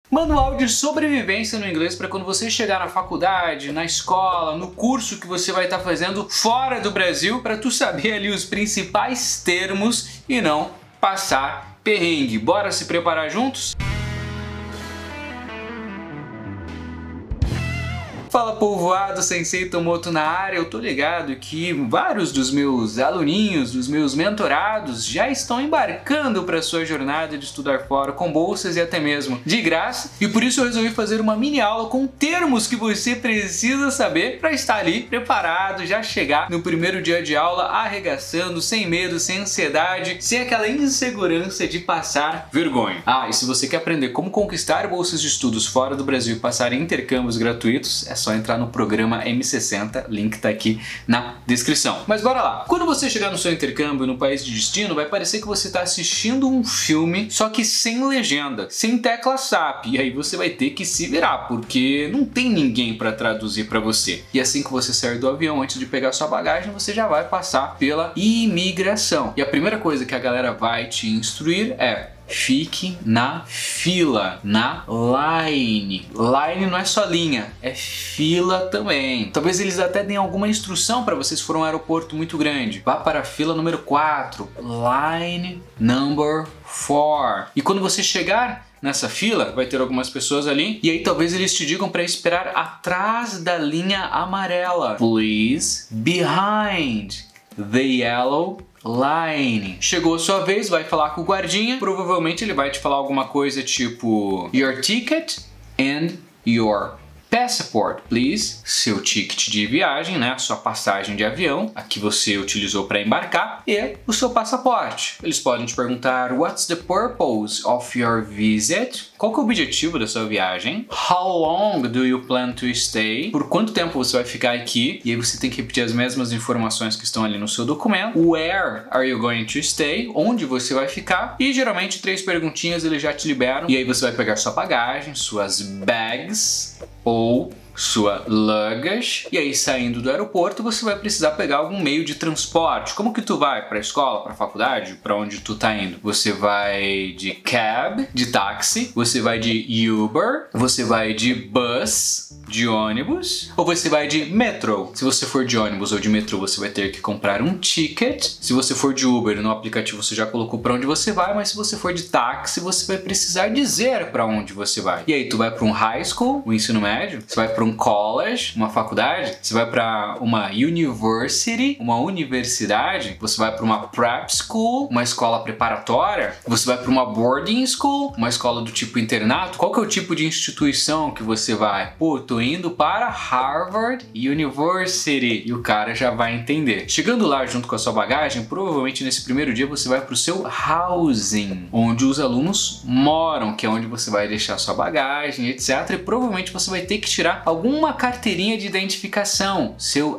Manual de sobrevivência no inglês para quando você chegar na faculdade, na escola, no curso que você vai estar fazendo fora do Brasil, para tu saber ali os principais termos e não passar perrengue. Bora se preparar juntos? Fala povoado, Sensei Tomoto na área. Eu tô ligado que vários dos meus aluninhos, dos meus mentorados já estão embarcando para sua jornada de estudar fora com bolsas e até mesmo de graça, e por isso eu resolvi fazer uma mini aula com termos que você precisa saber para estar ali preparado, já chegar no primeiro dia de aula arregaçando, sem medo, sem ansiedade, sem aquela insegurança de passar vergonha. E se você quer aprender como conquistar bolsas de estudos fora do Brasil e passar em intercâmbios gratuitos, é só entrar no programa M60, link tá aqui na descrição. Mas bora lá! Quando você chegar no seu intercâmbio no país de destino, vai parecer que você está assistindo um filme, só que sem legenda, sem tecla SAP, e aí você vai ter que se virar, porque não tem ninguém para traduzir para você. E assim que você sair do avião, antes de pegar sua bagagem, você já vai passar pela imigração. E a primeira coisa que a galera vai te instruir é: fique na fila, na line. Line não é só linha, é fila também. Talvez eles até deem alguma instrução para vocês se for um aeroporto muito grande. Vá para a fila número 4, line number 4. E quando você chegar nessa fila, vai ter algumas pessoas ali, e aí talvez eles te digam para esperar atrás da linha amarela. Please, behind the yellow line. Chegou a sua vez, vai falar com o guardinha. Provavelmente ele vai te falar alguma coisa tipo your ticket and your passport, please. Seu ticket de viagem, né? Sua passagem de avião, a que você utilizou para embarcar, e o seu passaporte. Eles podem te perguntar: what's the purpose of your visit? Qual que é o objetivo da sua viagem? How long do you plan to stay? Por quanto tempo você vai ficar aqui? E aí você tem que repetir as mesmas informações que estão ali no seu documento. Where are you going to stay? Onde você vai ficar? E geralmente 3 perguntinhas eles já te liberam. E aí você vai pegar sua bagagem, suas bags ou sua luggage, e aí saindo do aeroporto você vai precisar pegar algum meio de transporte. Como que tu vai? Para a escola, para a faculdade? Para onde tu tá indo? Você vai de cab, de táxi, você vai de Uber, você vai de bus, de ônibus, ou você vai de metro. Se você for de ônibus ou de metrô, você vai ter que comprar um ticket. Se você for de Uber, no aplicativo você já colocou para onde você vai, mas se você for de táxi, você vai precisar dizer para onde você vai. E aí tu vai para um high school, um ensino médio, você vai para um college, uma faculdade, você vai para uma university, uma universidade, você vai para uma prep school, uma escola preparatória, você vai para uma boarding school, uma escola do tipo internato. Qual que é o tipo de instituição que você vai? Pô, tô indo para Harvard University, e o cara já vai entender. Chegando lá junto com a sua bagagem, provavelmente nesse primeiro dia você vai para o seu housing, onde os alunos moram, que é onde você vai deixar sua bagagem, etc. E provavelmente você vai ter que tirar alguma carteirinha de identificação, seu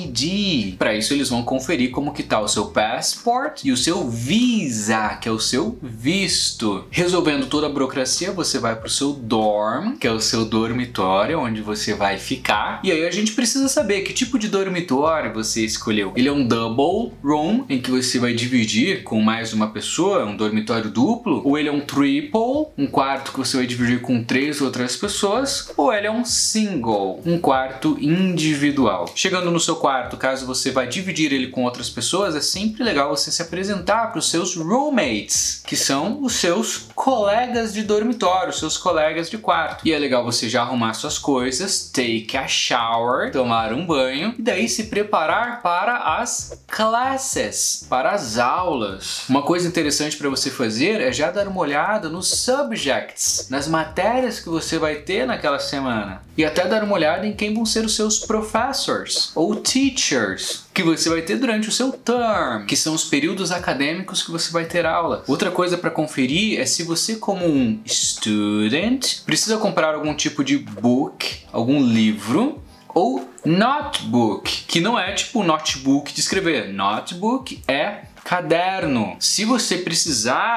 ID. Para isso eles vão conferir como que tá o seu passport e o seu visa, que é o seu visto. Resolvendo toda a burocracia, você vai para o seu dorm, que é o seu dormitório, onde você vai ficar. E aí a gente precisa saber que tipo de dormitório você escolheu. Ele é um double room, em que você vai dividir com mais uma pessoa, um dormitório duplo, ou ele é um triple, um quarto que você vai dividir com 3 outras pessoas, ou ele é um single, um quarto individual. Chegando no seu quarto, caso você vai dividir ele com outras pessoas, é sempre legal você se apresentar para os seus roommates, que são os seus colegas de dormitório, seus colegas de quarto. E é legal você já arrumar suas coisas, take a shower, tomar um banho e daí se preparar para as classes, para as aulas. Uma coisa interessante para você fazer é já dar uma olhada nos subjects, nas matérias que você vai ter naquela semana, e até dar uma olhada em quem vão ser os seus professors ou teachers que você vai ter durante o seu term, que são os períodos acadêmicos que você vai ter aula. Outra coisa para conferir é se você, como um student, precisa comprar algum tipo de book, algum livro, ou notebook, que não é tipo notebook de escrever. Notebook é caderno. Se você precisar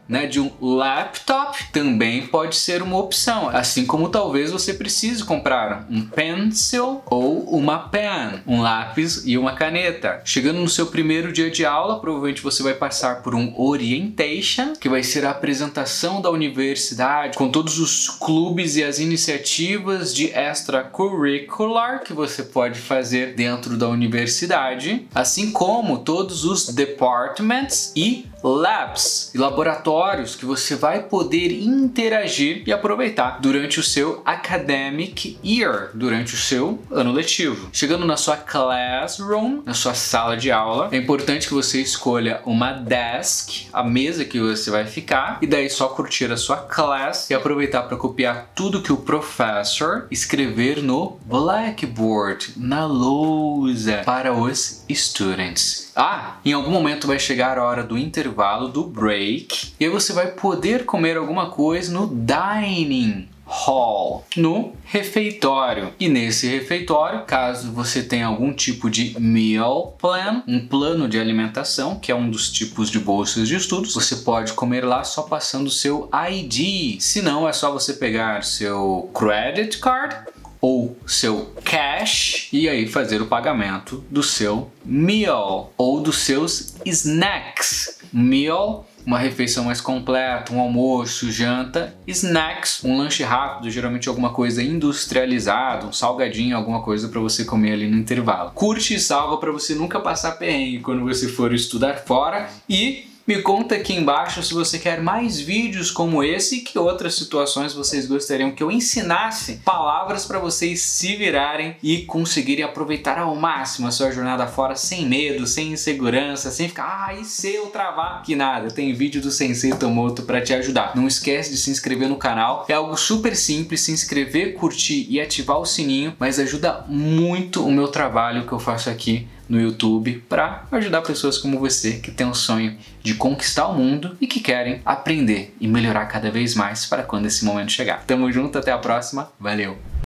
né, de um laptop também pode ser uma opção, assim como talvez você precise comprar um pencil ou uma pen, um lápis e uma caneta. Chegando no seu primeiro dia de aula, provavelmente você vai passar por um orientation, que vai ser a apresentação da universidade com todos os clubes e as iniciativas de extracurricular que você pode fazer dentro da universidade, assim como todos os departments e labs, laboratórios que você vai poder interagir e aproveitar durante o seu academic year, durante o seu ano letivo. Chegando na sua classroom, na sua sala de aula, é importante que você escolha uma desk, a mesa que você vai ficar, e daí só curtir a sua classe e aproveitar para copiar tudo que o professor escrever no blackboard, na lousa, para os students. Em algum momento vai chegar a hora do intervalo, do break, e aí você vai poder comer alguma coisa no dining hall, no refeitório. E nesse refeitório, caso você tenha algum tipo de meal plan, um plano de alimentação, que é um dos tipos de bolsas de estudos, você pode comer lá só passando seu ID. Se não, é só você pegar seu credit card ou seu cash e aí fazer o pagamento do seu meal ou dos seus snacks. Meal, uma refeição mais completa, um almoço, janta. Snacks, um lanche rápido, geralmente alguma coisa industrializada, um salgadinho, alguma coisa para você comer ali no intervalo. Curte e salva para você nunca passar perrengue quando você for estudar fora, e me conta aqui embaixo se você quer mais vídeos como esse e que outras situações vocês gostariam que eu ensinasse palavras para vocês se virarem e conseguirem aproveitar ao máximo a sua jornada fora sem medo, sem insegurança, sem ficar, e se eu travar? Que nada, tem vídeo do Sensei Tomoto para te ajudar. Não esquece de se inscrever no canal, é algo super simples, se inscrever, curtir e ativar o sininho, mas ajuda muito o meu trabalho que eu faço aqui no YouTube para ajudar pessoas como você que tem um sonho de conquistar o mundo e que querem aprender e melhorar cada vez mais para quando esse momento chegar. Tamo junto, até a próxima, valeu!